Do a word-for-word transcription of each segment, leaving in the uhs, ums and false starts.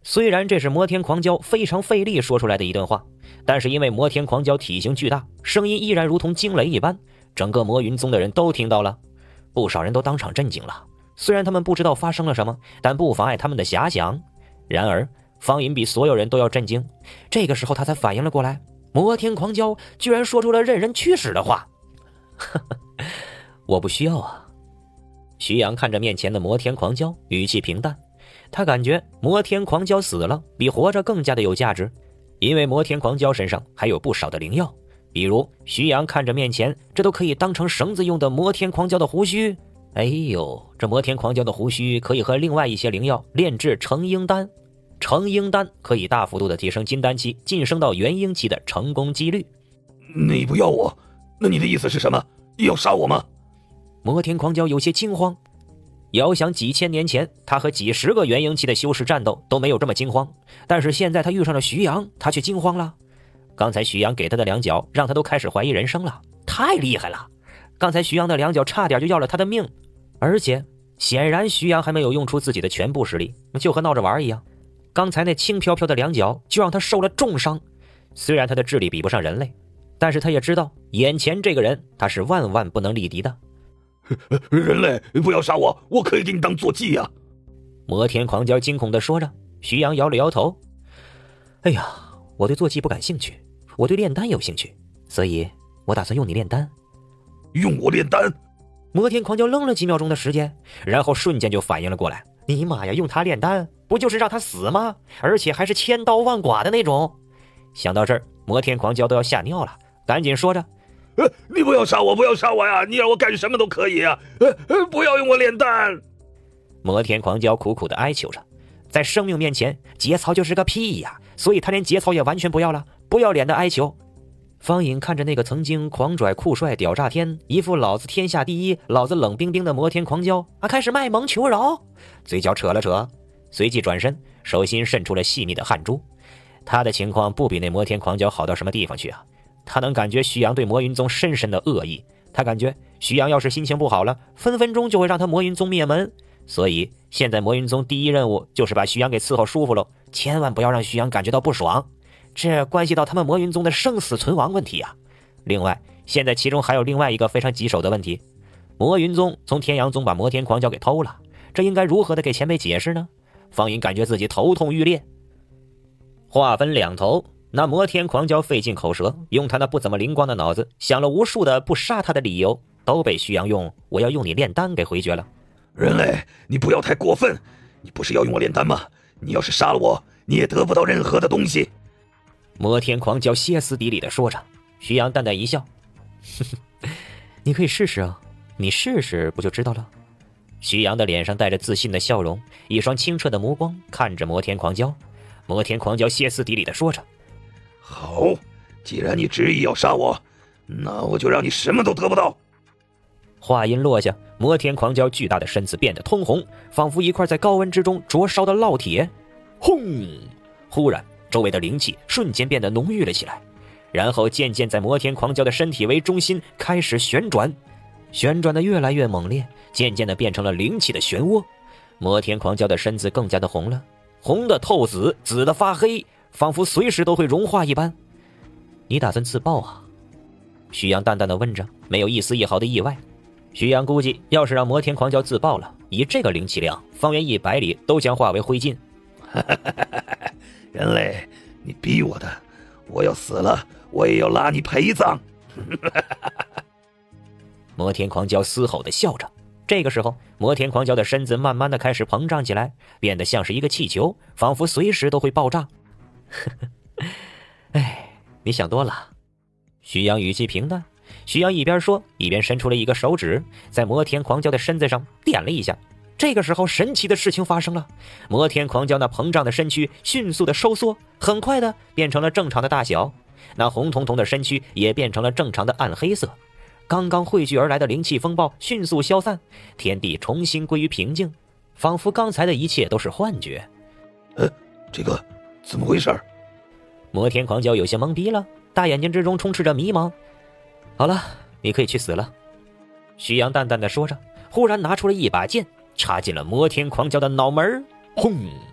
虽然这是摩天狂蛟非常费力说出来的一段话，但是因为摩天狂蛟体型巨大，声音依然如同惊雷一般，整个魔云宗的人都听到了。不少人都当场震惊了，虽然他们不知道发生了什么，但不妨碍他们的遐想。然而方隐比所有人都要震惊，这个时候他才反应了过来，摩天狂蛟居然说出了任人驱使的话。我不需要啊。徐阳看着面前的摩天狂蛟，语气平淡。他感觉摩天狂蛟死了比活着更加的有价值，因为摩天狂蛟身上还有不少的灵药，比如徐阳看着面前这都可以当成绳子用的摩天狂蛟的胡须，哎呦，这摩天狂蛟的胡须可以和另外一些灵药炼制成婴丹，成婴丹可以大幅度的提升金丹期晋升到元婴期的成功几率。 你不要我，那你的意思是什么？要杀我吗？ 摩天狂蛟有些惊慌。遥想几千年前，他和几十个元婴期的修士战斗都没有这么惊慌，但是现在他遇上了徐阳，他却惊慌了。刚才徐阳给他的两脚让他都开始怀疑人生了，太厉害了。刚才徐阳的两脚差点就要了他的命，而且显然徐阳还没有用出自己的全部实力，就和闹着玩一样。刚才那轻飘飘的两脚就让他受了重伤。虽然他的智力比不上人类，但是他也知道眼前这个人他是万万不能力敌的。 人类，不要杀我，我可以给你当坐骑呀！ 摩天狂蛟惊恐地说着。徐阳摇了摇头，哎呀，我对坐骑不感兴趣，我对炼丹有兴趣，所以我打算用你炼丹。 用我炼丹？ 摩天狂蛟愣了几秒钟的时间，然后瞬间就反应了过来，你妈呀，用他炼丹不就是让他死吗？而且还是千刀万剐的那种。想到这儿，摩天狂蛟都要吓尿了，赶紧说着， 呃，你不要杀我，不要杀我呀！你让我干什么都可以啊！呃呃，不要用我炼丹！ 摩天狂蛟苦苦地哀求着，在生命面前，节操就是个屁呀！所以他连节操也完全不要了，不要脸的哀求。方隐看着那个曾经狂拽酷帅屌炸天，一副老子天下第一，老子冷冰冰的摩天狂蛟啊，开始卖萌求饶，嘴角扯了扯，随即转身，手心渗出了细密的汗珠。他的情况不比那摩天狂蛟好到什么地方去啊！他能感觉徐阳对魔云宗深深的恶意，他感觉徐阳要是心情不好了，分分钟就会让他魔云宗灭门。所以现在魔云宗第一任务就是把徐阳给伺候舒服了，千万不要让徐阳感觉到不爽，这关系到他们魔云宗的生死存亡问题啊。另外，现在其中还有另外一个非常棘手的问题，魔云宗从天阳宗把摩天狂蛟给偷了，这应该如何的给前辈解释呢？方隐感觉自己头痛欲裂。话分两头，那摩天狂蛟费尽口舌，用他那不怎么灵光的脑子想了无数的不杀他的理由，都被徐阳用我要用你炼丹给回绝了。 人类，你不要太过分，你不是要用我炼丹吗？你要是杀了我，你也得不到任何的东西。 摩天狂蛟歇斯底里地说着。徐阳淡淡一笑，呵呵，你可以试试啊，你试试不就知道了。徐阳的脸上带着自信的笑容，一双清澈的目光看着摩天狂蛟。摩天狂蛟歇斯底里地说着， 好，既然你执意要杀我，那我就让你什么都得不到。 话音落下，摩天狂蛟巨大的身子变得通红，仿佛一块在高温之中灼烧的烙铁。轰！忽然周围的灵气瞬间变得浓郁了起来，然后渐渐在摩天狂蛟的身体为中心开始旋转，旋转的越来越猛烈，渐渐的变成了灵气的漩涡。摩天狂蛟的身子更加的红了，红的透紫，紫的发黑，仿佛随时都会融化一般。你打算自爆啊？徐阳淡淡的问着，没有一丝一毫的意外。徐阳估计要是让摩天狂蛟自爆了，以这个灵气量，方圆一百里都将化为灰烬。 人类，你逼我的，我要死了我也要拉你陪葬。 摩天狂蛟嘶吼的笑着。这个时候，摩天狂蛟的身子慢慢的开始膨胀起来，变得像是一个气球，仿佛随时都会爆炸。哎，你想多了。徐阳语气平淡。徐阳一边说，一边伸出了一个手指，在摩天狂蛟的身子上点了一下。这个时候，神奇的事情发生了，摩天狂蛟那膨胀的身躯迅速的收缩，很快的变成了正常的大小，那红彤彤的身躯也变成了正常的暗黑色。刚刚汇聚而来的灵气风暴迅速消散，天地重新归于平静，仿佛刚才的一切都是幻觉。 呃，这个怎么回事？ 摩天狂蛟有些懵逼了，大眼睛之中充斥着迷茫。好了，你可以去死了。徐阳淡淡的说着，忽然拿出了一把剑，插进了摩天狂蛟的脑门。轰！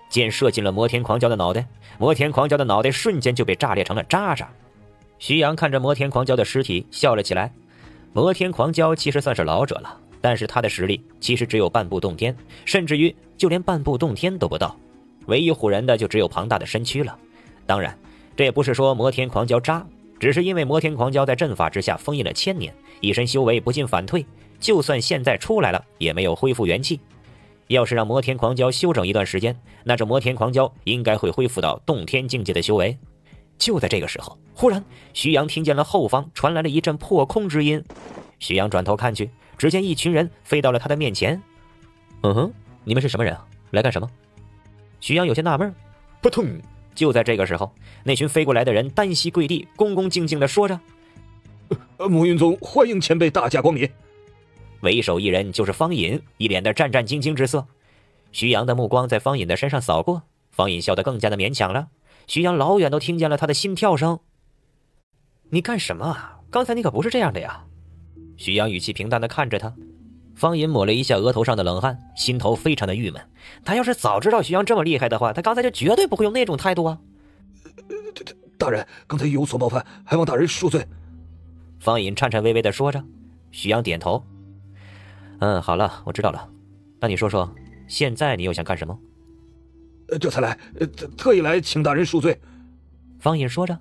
箭射进了摩天狂蛟的脑袋，摩天狂蛟的脑袋瞬间就被炸裂成了渣渣。徐阳看着摩天狂蛟的尸体笑了起来。摩天狂蛟其实算是老者了，但是他的实力其实只有半步洞天，甚至于就连半步洞天都不到，唯一唬人的就只有庞大的身躯了。当然这也不是说摩天狂蛟渣，只是因为摩天狂蛟在阵法之下封印了千年，一身修为不进反退，就算现在出来了也没有恢复元气。要是让摩天狂蛟休整一段时间，那这摩天狂蛟应该会恢复到洞天境界的修为。就在这个时候，忽然徐阳听见了后方传来了一阵破空之音。徐阳转头看去，只见一群人飞到了他的面前。嗯哼，你们是什么人啊？来干什么？徐阳有些纳闷。扑通！就在这个时候，那群飞过来的人单膝跪地，恭恭敬敬地说着： 呃，魔云宗欢迎前辈大驾光临。 为首一人就是方隐，一脸的战战兢兢之色。徐阳的目光在方隐的身上扫过，方隐笑得更加的勉强了。徐阳老远都听见了他的心跳声。你干什么啊？刚才你可不是这样的呀。徐阳语气平淡地看着他。方隐抹了一下额头上的冷汗，心头非常的郁闷。他要是早知道徐阳这么厉害的话，他刚才就绝对不会用那种态度啊。 大人，刚才有所冒犯，还望大人恕罪。 方隐颤颤巍巍地说着。徐阳点头。嗯，好了，我知道了。那你说说，现在你又想干什么？ 这才来，特特意来请大人恕罪。 方隐说着。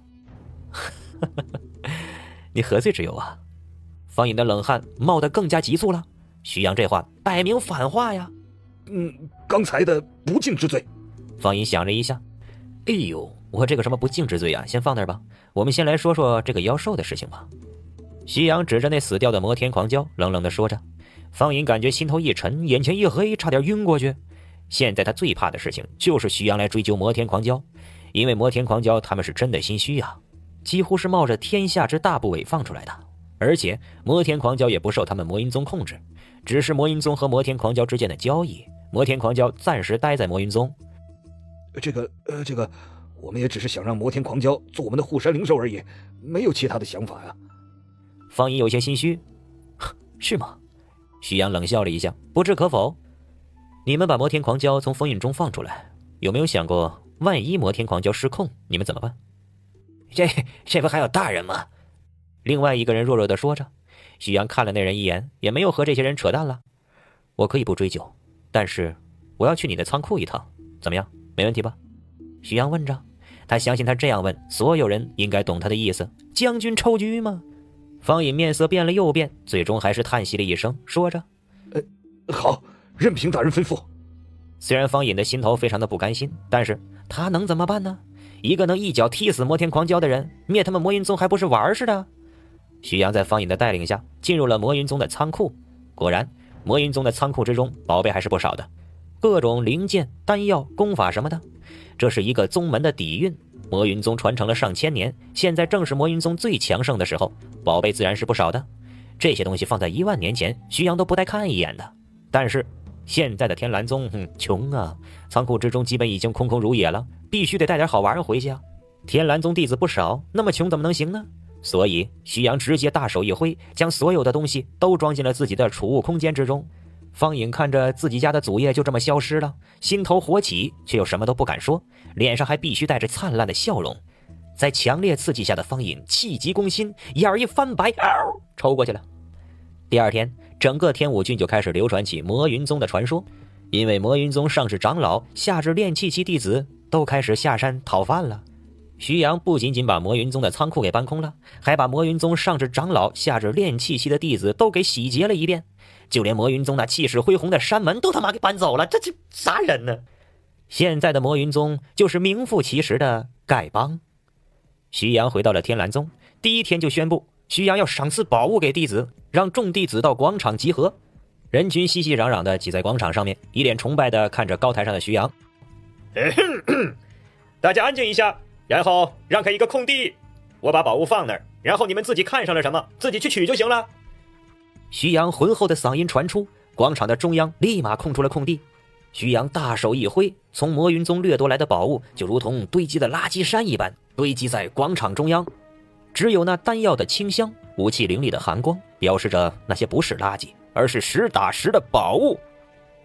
你何罪之有啊？方隐的冷汗冒得更加急促了。徐阳这话摆明反话呀。 嗯，刚才的不敬之罪。 方隐想了一下。哎呦，我这个什么不敬之罪啊，先放那儿吧。我们先来说说这个妖兽的事情吧。徐阳指着那死掉的摩天狂蛟，冷冷地说着。方隐感觉心头一沉，眼前一黑，差点晕过去。现在他最怕的事情就是徐阳来追究摩天狂蛟，因为摩天狂蛟他们是真的心虚啊，几乎是冒着天下之大不韪放出来的。而且摩天狂蛟也不受他们魔云宗控制，只是魔云宗和摩天狂蛟之间的交易，摩天狂蛟暂时待在魔云宗。 这个呃，这个我们也只是想让摩天狂蛟做我们的护山灵兽而已，没有其他的想法呀。 方隐有些心虚。是吗？徐阳冷笑了一下，不置可否。你们把摩天狂蛟从封印中放出来，有没有想过万一摩天狂蛟失控，你们怎么办？这这不还有大人吗？另外一个人弱弱地说着。徐阳看了那人一眼，也没有和这些人扯淡了。我可以不追究，但是我要去你的仓库一趟，怎么样？没问题吧？徐阳问着。他相信他这样问，所有人应该懂他的意思。将军抽车吗？方隐面色变了又变，最终还是叹息了一声，说着： 呃，好，任凭大人吩咐。 虽然方隐的心头非常的不甘心，但是他能怎么办呢？一个能一脚踢死摩天狂蛟的人，灭他们魔云宗还不是玩似的？徐阳在方隐的带领下进入了魔云宗的仓库。果然魔云宗的仓库之中宝贝还是不少的，各种零件、丹药、功法什么的。这是一个宗门的底蕴，魔云宗传承了上千年，现在正是魔云宗最强盛的时候，宝贝自然是不少的。这些东西放在一万年前，徐阳都不带看一眼的。但是现在的天蓝宗，哼，穷啊，仓库之中基本已经空空如也了，必须得带点好玩回去啊。天蓝宗弟子不少，那么穷怎么能行呢？所以徐阳直接大手一挥，将所有的东西都装进了自己的储物空间之中。方隐看着自己家的祖业就这么消失了，心头火起，却又什么都不敢说，脸上还必须带着灿烂的笑容。在强烈刺激下的方隐气急攻心，眼儿一翻白，嗷，抽过去了。第二天，整个天武郡就开始流传起魔云宗的传说，因为魔云宗上至长老，下至炼气期弟子都开始下山讨饭了。徐阳不仅仅把魔云宗的仓库给搬空了，还把魔云宗上至长老，下至炼气期的弟子都给洗劫了一遍，就连魔云宗那气势恢宏的山门都他妈给搬走了，这这啥人呢？现在的魔云宗就是名副其实的丐帮。徐阳回到了天蓝宗，第一天就宣布徐阳要赏赐宝物给弟子，让众弟子到广场集合。人群熙熙攘攘的挤在广场上面，一脸崇拜的看着高台上的徐阳。大家安静一下，然后让开一个空地，我把宝物放那儿，然后你们自己看上了什么自己去取就行了。徐阳浑厚的嗓音传出，广场的中央立马空出了空地。徐阳大手一挥，从魔云宗掠夺来的宝物就如同堆积的垃圾山一般堆积在广场中央，只有那丹药的清香，武器凌厉的寒光，表示着那些不是垃圾，而是实打实的宝物。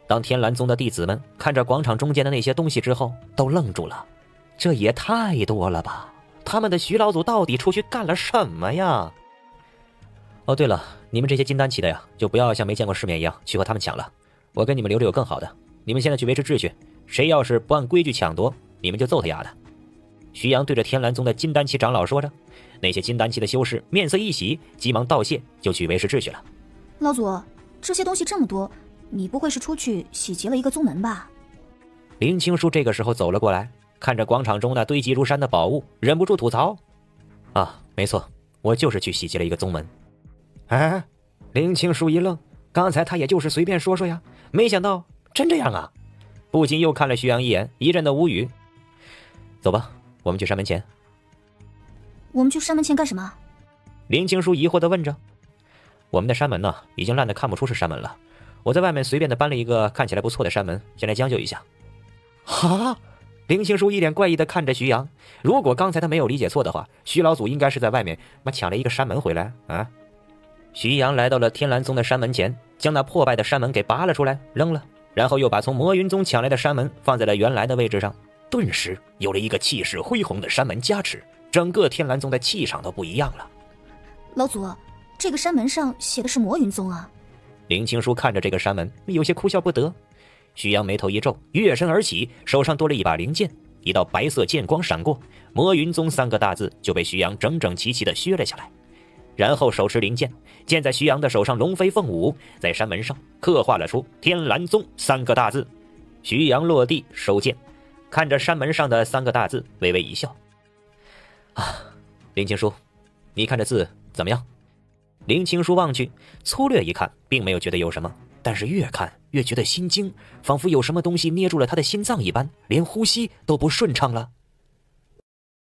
当天蓝宗的弟子们看着广场中间的那些东西之后，都愣住了。这也太多了吧！他们的徐老祖到底出去干了什么呀？哦，对了，你们这些金丹期的呀，就不要像没见过世面一样去和他们抢了。我给你们留着有更好的。你们现在去维持秩序，谁要是不按规矩抢夺，你们就揍他丫的。徐阳对着天蓝宗的金丹期长老说着，那些金丹期的修士面色一喜，急忙道谢，就去维持秩序了。 老祖，这些东西这么多，你不会是出去洗劫了一个宗门吧？ 林青书这个时候走了过来，看着广场中那堆积如山的宝物，忍不住吐槽：啊，没错，我就是去洗劫了一个宗门。哎，林青书一愣，刚才他也就是随便说说呀，没想到真这样啊！不禁又看了徐阳一眼，一阵的无语。走吧，我们去山门前。 我们去山门前干什么？ 林青书疑惑地问着。我们的山门呢，已经烂得看不出是山门了。我在外面随便的搬了一个看起来不错的山门，先来将就一下。哈！林青书一脸怪异地看着徐阳。如果刚才他没有理解错的话，徐老祖应该是在外面妈抢了一个山门回来啊！徐阳来到了天蓝宗的山门前，将那破败的山门给拔了出来，扔了，然后又把从魔云宗抢来的山门放在了原来的位置上，顿时有了一个气势恢宏的山门加持，整个天蓝宗的气场都不一样了。 老祖，这个山门上写的是魔云宗啊！ 林青书看着这个山门，有些哭笑不得。徐阳眉头一皱，跃身而起，手上多了一把灵剑，一道白色剑光闪过，魔云宗三个大字就被徐阳整整齐齐地削了下来。然后手持灵剑，剑在徐阳的手上龙飞凤舞，在山门上刻画了出天蓝宗三个大字。徐阳落地收剑，看着山门上的三个大字，微微一笑。啊，林青书，你看这字怎么样？林青书望去，粗略一看，并没有觉得有什么，但是越看越觉得心惊，仿佛有什么东西捏住了他的心脏一般，连呼吸都不顺畅了。